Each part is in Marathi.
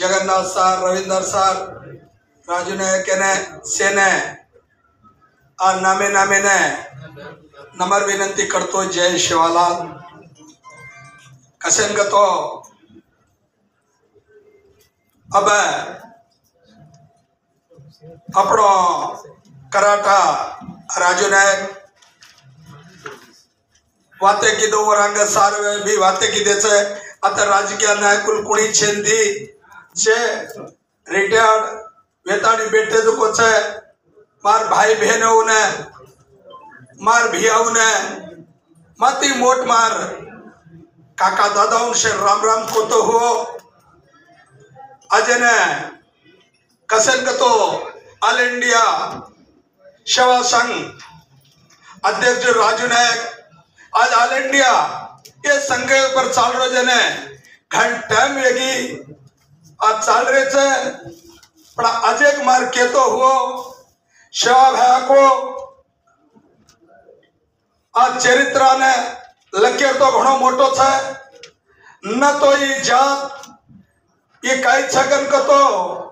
जगन्नाथ सर, रविंदर सर, राजू नायक सेने और नामे नामे ने नम्र विनंती करतो. जय शिवालाल. कसेन का तो अब अपनो कराटा राजू नायक वाते की दो वरांग सारे भी वाते की देचे आता राजकीय नायकुल कुणी छेंदी छे रिटायर्ड वेताड़ी बेटे जो कुछ है मार भाई बहनों ने मार भियाओं ने माती मोट मार काका दादाओं से राम राम को तो हो अजय ने कसन का तो ऑल इंडिया सेवा संघ अध्यक्ष राजू नायक आज ऑल इंडिया ये संघ पर चाल रहे जने घंटे में आज चाल रहे थे पण अजय कुमार के तो हो सेवा भाया को आज चरित्र ने लकेर तो घणो मोटो छे न तो ये जात ये काई छगन को तो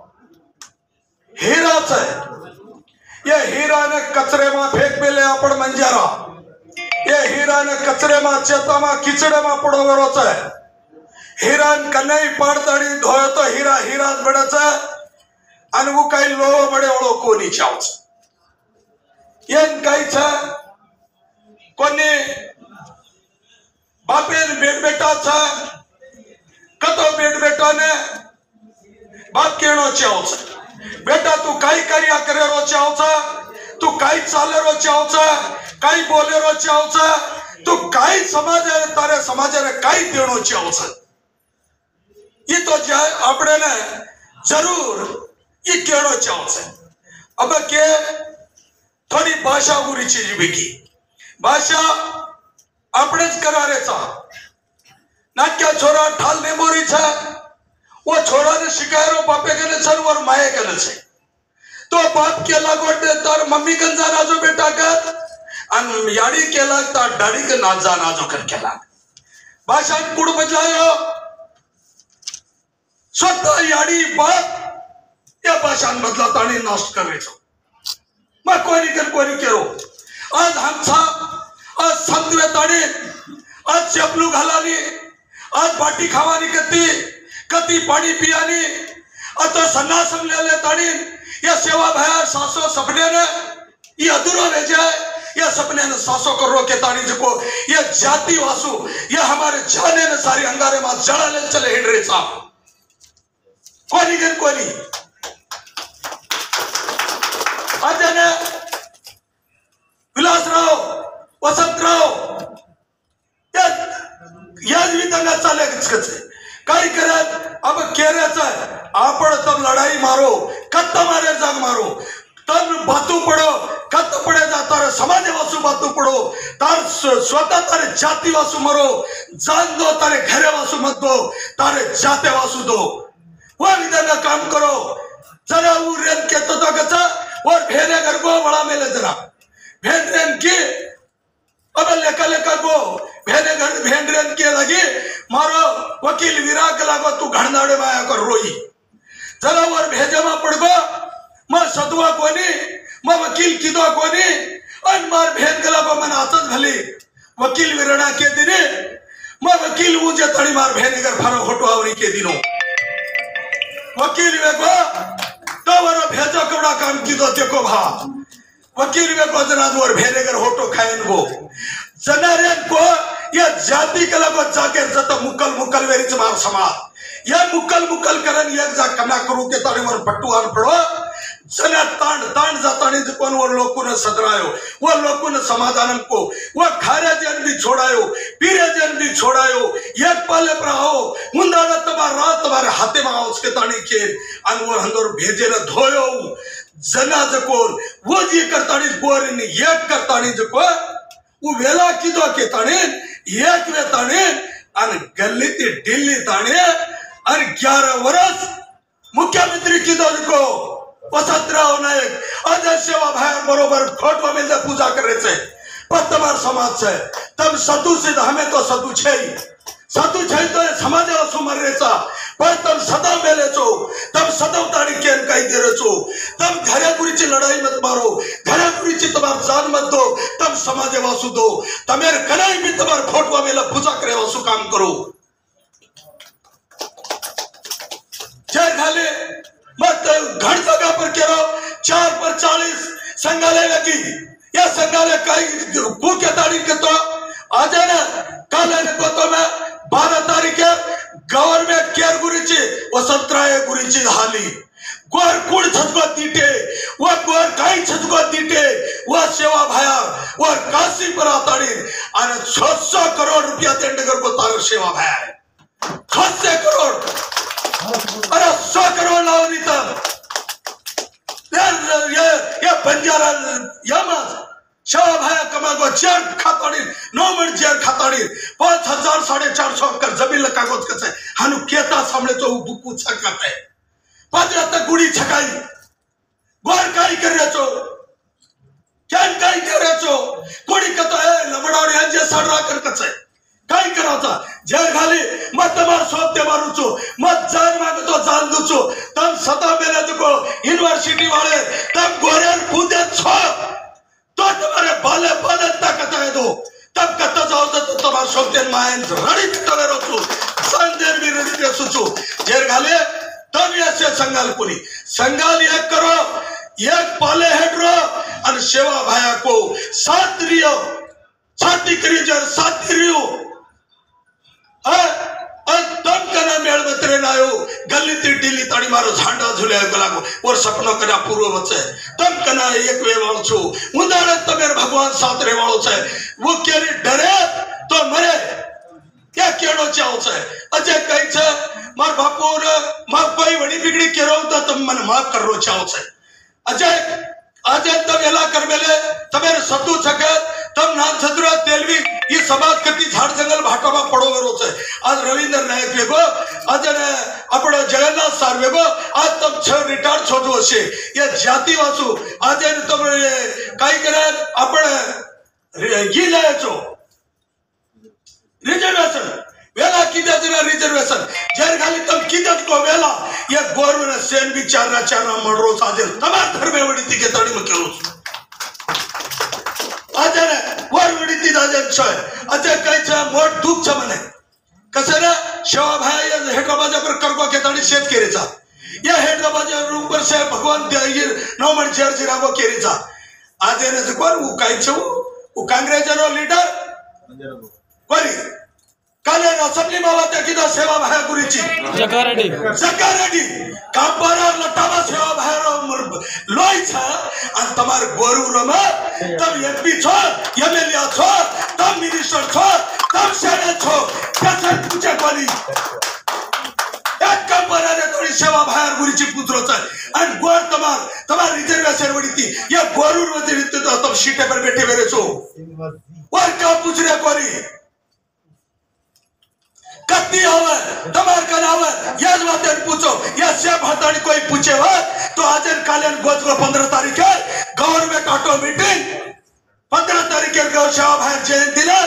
हीरा छे ये हीरा ने कचरे में फेंक मेले अपन मंजारा ये हीरा ने कचरे में चेता में किचड़े में पड़ो वरो छे हीरा कन्हई पाड़ताड़ी धोयो तो हीरा हीरा बड़े छे अन वो कई लोहो बड़े वालों को नहीं चाहो ये कई छे कोनी बापे बेट बेटा छे कतो बेट बेटा ने बाप केनो चाहो छे बेटा तू कई कार्य करे रो चाहो छे तू कई चाले रो चाहो छे कई बोले रो चाहो छे तू कई समाज तारे समाज ने कई देनो चाहो छे ये तो अपने ने जरूर ये केड़ो चाहो छे अब के थोड़ी भाषा बुरी चीज बिकी भाषा अपने ज करारे चा नाट्या छोरा ठाल मेमोरी छे वो छोरा ने शिकायरो बापे के ने चल और माये के ने छे तो बाप के लागोट तार मम्मी गंजा नाजो बेटा कर अन याड़ी के लाग तार डाड़ी के नाजा नाजो कर के लाग भाषा पुड़ बजायो स्वतः याड़ी बाप या भाषा बदला ताणी नष्ट करे छो मैं कोई नहीं करो आज हमसा आज संतवे ताणी आज चपलू घालानी आज बाटी खावानी कती पानी पियानी अतो सन्नासम ले ताणी या सेवा भया सासो सपने ने ये अधूरा रह जाए या सपने ने सासो को रोके ताणी जको ये जाति वासु ये हमारे जाने ने सारी अंगारे में जड़ा ले चले हिड़ रहे साहब कोनी अजय ने विलासराव वसंतराव याद भी तंगा चाले कई करे अब केरे आपण तब लड़ाई मारो कत मारे जाग मारो तब बातू पड़ो कत पड़े जा तारे समाज वासु बातू पड़ो तार स्वतः तारे जाति वासु मरो जान दो तारे घरे वासु मत दो तारे जाते वासु दो वो विधंगा काम करो जरा वो रेन के तो कचा और भेने घर को बड़ा मेले जरा भेन रेन की अब लेका लेका को भेने घर भेन रेन के लगी मारो वकील विराग लागो तू घड़नाड़े में आया कर रोई जरा और भेजे में पड़ गो मैं सदुआ कोनी मैं वकील किदो कोनी और मार भेन के लागो मन आसत भली वकील विरणा के दिने मैं वकील मुझे तड़ी मार भेने घर फरो होटवावरी के दिनों वकील वेगो तो वरो भेजो कबड़ा काम की दो देखो भा वकील वेगो जना दूर भेने कर होटो खाएन गो जनारेन को ये जाति के लगो जाके जत मुकल मुकल वेरी चमार समाज ये मुकल करन एक जा कना करू के तारे वर पट्टू आन पड़ो जना तांड जातानी जकोन वो लोगों ने सदरायो वो लोगों ने समाधान को वो खारे जन भी छोड़ायो पीरे जन भी छोड़ायो एक पाले पर आओ मुंदाड़ा तबार रात तुम्हारे हाथे में आओ उसके तानी के अनवर हंदर भेजे न धोयो जना जकोन वो जी करतानी बोर ने एक करतानी जको वो वेला की दो के ताने एक वे ताने अन गल्ली ते दिल्ली ताने अन 11 वर्ष मुख्यमंत्री की दो को वसंतराव नायक अजय सेवा भाई बरोबर फोटो में पूजा कर रहे थे पर तमार समाज से तब सतु से हमें तो सतु छे तो समाज सुमर रहे पर तब सदा मेले चो जेन कई दे रहे छो तम घरे गुरीची लड़ाई मत मारो घरे गुरीची तुम्हार जान मत दो तम समाजे वासु दो तमेर कनाई भी तुम्हार फोटवा मेला पूजा करे वासु काम करो जय घाले मत घण जगह पर करो 4 पर 40 संगाले लगी या संगाले कई कुके तारीख के तो आज है ना कल है को तो मैं 12 तारीख है गवर्नमेंट केयर गुरीची वसंतराय गुरीची हाली गोर कुड़ छतको दीटे वो गोर काई छतको दीटे वो सेवा भाया वो काशी पर आताड़ी और 600 करोड़ रुपया देंडगर को तार सेवा भाया है 600 करोड़ अरे 100 करोड़ लाओ नहीं तब ये बंजारा यमस सेवा भाया कमा को जेल खाताड़ी 9 मिनट जेल खाताड़ी 5000 450 कर जमीन लगा को कसे हनु केता सामने तो बुकू छकाते है पादरा तक गुड़ी छकाई गोर काई कर रहे छो क्या काई कर रहे छो गुड़ी का तो है लमड़ाड़ी अंजे सड़रा कर कसे काई करा था जेल खाली मत मार सोते मारू छो मत जान मांगे तो जान दू छो तम सदा मेरे जो यूनिवर्सिटी वाले तम गोरेल कूदे छो तो तुम्हारे बाले बाले ताकत है दो तब कत्ता जाओ तो तुम्हारे सोते मायन रड़ी तले रोचो संदेर भी रड़ी दे सुचो जेल खाली तब ऐसे संगाल पुरी संगाल एक करो एक पाले हेड्रो और सेवा भाया को साथ रियो छाती करी जर साथ रियो तम कना मेल बतरे नायो गली ती ढीली ताड़ी मारो झांडा झुले गलागो और सपनों करा पूर्व बचे तम कना एक वे वालो छो उदारे तमेर भगवान साथ रे वालो छे वो केरी डरे तो मरे क्या केड़ो चाहो छे अजय कई छे मार बापू रे मार कोई बड़ी बिगड़ी केरो तो तुम मन माफ कर रो चाहो छे अजय अजय तब एला कर बेले तमेर सतु छके तब नाम छद्रा तेलवी ये समाज कति झाड़ जंगल भाटो में पड़ो गरो छे आज रविंद्र नायक वेगो आज ने अपनो जगन्नाथ सार वेगो आज तब छ रिटायर छोजो छे ये जाति वासु आज ने तब काई करे अपने गीले छो रिजर्वेशन वेला कीदा जरा रिजर्वेशन जेर खाली तम कीदा को वेला ये गवर्नमेंट सेन भी चारना मडरो साजे तमार घर में वडी ती के तड़ी में केरो आजरे वर वडी ती दाजे छ अजय कई छ मोट दुख छ मने कसरे सेवा भाई ये हैदराबाद पर करगो के तड़ी सेत केरे छ ये हैदराबाद ऊपर से भगवान ये 9 मिनट जेर जिरागो केरे छ आजे ने कोर उ कई छ उ कांग्रेस रो लीडर कोरी काले असेंबली में वाते किदा सेवा भाया गुरीची जकारेडी कांपारा लटावा सेवा भाया रो लोई छ अन तमार गोरु रमा तब एमपी छ एमएलए छ तब मिनिस्टर छ तब सेनेट छ कैसे पूछे कोनी एक कांपारा ने थोड़ी सेवा भाया गुरीची पुत्रो छ अन गोर तमार रिजर्वेशन वडी थी ये गोरु वडी तो तब सीटे पर बैठे मेरे छो और का पूछ रे कोनी कत्ती आवे तमार कनावे ये बातें पूछो ये से भताड़ी कोई पूछे हो तो आज कालन गोज को 15 तारीख है गवर्नमेंट ऑटो मीटिंग 15 तारीख के गौ सेवा भाई जयंती दिला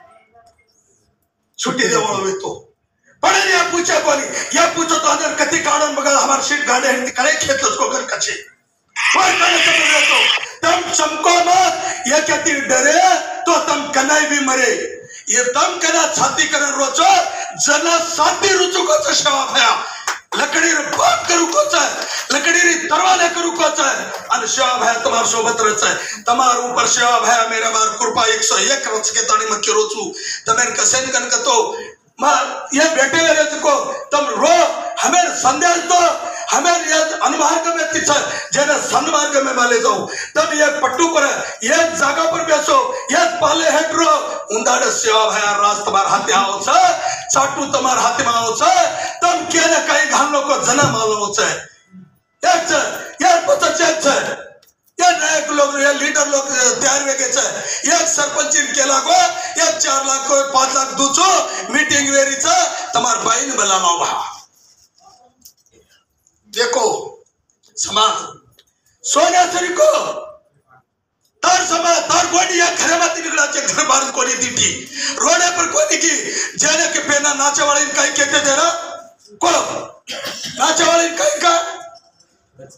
छुट्टी दे वालो तो पढ़े ये पूछे कोनी ये पूछो तो अंदर कत्ती काड़न बगल हमार सीट गाड़े हिंदी करे खेत उसको घर कच्चे कोई करे समझ तो तम चमको मत ये कत्ती डरे तो तम कनाई भी मरे ये दम कना छाती करन रोचो जना साथी रुचो को सेवा भया लकड़ी रे बात करू को लकड़ी रे तरवाले करू को अन सेवा भया तमार सोबत रच तमार ऊपर सेवा भया मेरा मार कृपा 101 रच के तणी में केरो छु तमेर कसेन कन कतो मा ये बेटे मेरे को तुम रो हमें संदेश दो हमें ये अनुमार्ग में तिछ जेने सन्मार्ग में माले जाओ तब ये पट्टू पर ये जगह पर बैसो ये पाले हेड्रो उंदाड़े सेवा भया राज तमार हाथे आओ छ चाटू तमार हाथे में आओ छ तब के ने कई घानो को जना मालो छ एक छ ये पता छ ये नायक लोग ये लीडर लोग तैयार वेगे छ एक सरपंच केला को एक 4 लाख को 5 लाख दूचो मीटिंग वेरी छ तमार बाइन बलानो भा देखो समाज सोनेश्वरी को तार समाज तार कोनी या घर में निकला चे घर बाहर कोनी दीटी रोडे पर कोनी की जेने के पेना नाचे वाले कई कहते थे ना को नाचे वाले कई का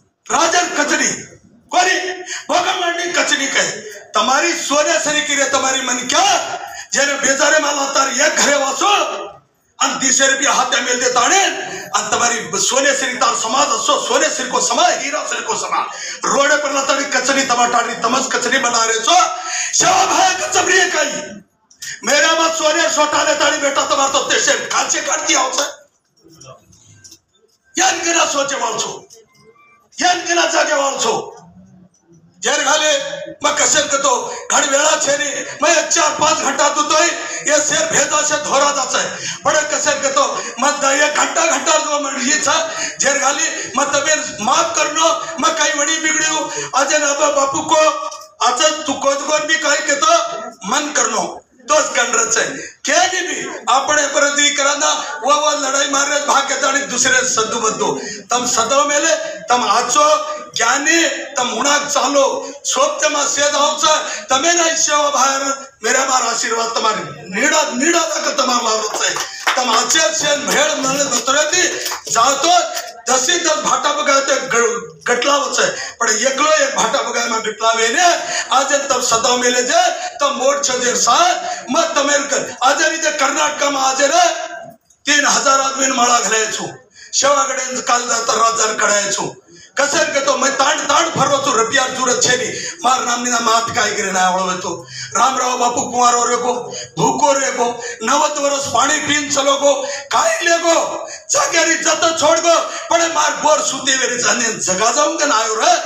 200 रुपया हाथ मेल दे ताणे आणि तुम्हारी सोने सिरी तार समाज असो सोने सिर को समा हीरा सिर को समा रोड पर लताड़ी कचरी टमाटारी तमस कचरी बना रहे छो सेवा भाई कचबरी कई मेरा मत सोने सोटाले ताड़ी बेटा तुम्हार तो तेसे काचे काट दिया होता यान केना सोचे वाल छो यान केना जागे वाल छो जेर घाले मैं कसेर के तो घड़ी वेला छे नी मैं 4-5 घंटा दूतोय ये शेर भेजा से धोरा जाता है बड़े कसेर के तो मैं 1 घंटा जो मैं ये था जेर घाली मैं तबे माफ करनो मैं कई बड़ी बिगड़ी हूं आज ना बापू को आज तू कोण भी कहीं के तो मन करनो दोस्त गणरच है क्या भी अपने प्रति कराना वो लड़ाई मार रहे भाग के ताणी दूसरे सद्दू बद्दू तम सदो मेले तम आचो ज्ञानी तम उणाक चालो सोपते मा सेद आवचा तमे ना सेवा बाहेर मेरा मार आशीर्वाद तुम्हारे नीडा तक तुम्हार लावच है तम आचे से भेड़ मने दतरेती जातो 10 भाटा बगाते गटलावच है पण एकलो एक भाटा बगाय मा गटलावे ने आज तब सदा मेले जे तब मोट छजेर साथ मत तमेर आज रीते कर्नाटक में आज रे 3000 आदमी माळा घालाय छु शेवागडे काल जाता राजार कडाय छु कसेर के तो मैं तांड फरवा छु रुपया जरूरत छे नी मार नामनी ना मात काय करे ना आवळवे तो रामराव बापू कुंवारो रेगो भूको रेगो 90 वर्ष पानी पीन चलो गो काय लेगो जागेरी जत छोड़ गो पड़े मार बोर सुते वेरे जाने जगा जाऊं के ना आयो रे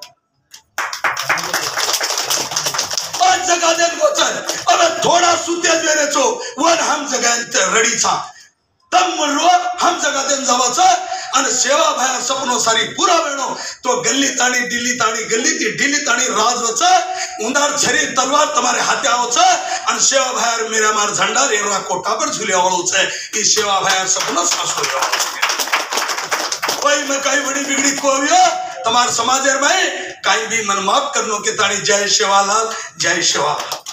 और जगा देन को चल अब थोड़ा सुते वेरे छो वन हम जगा रडी छा तम रो हम जगा देन जावाचा અને સેવા ભાઈ સપનો સારી પૂરા વેણો તો ગલ્લી તાણી ગલ્લી થી ઢીલી તાણી રાજ વચે ઉંદાર છરી તલવાર તમારે હાથે આવો છે અને સેવા ભાઈ મેરા માર ઝંડા રેવા કોટા પર ઝુલ્યા વાળો છે એ સેવા ભાઈ સપનો સાસો લેવાનો કોઈ મે કઈ બડી बिगड़ी કોવ્યો તમાર સમાજર ભાઈ કઈ भी मन माफ करनो के ताणी जय सेवालाल जय सेवालाल।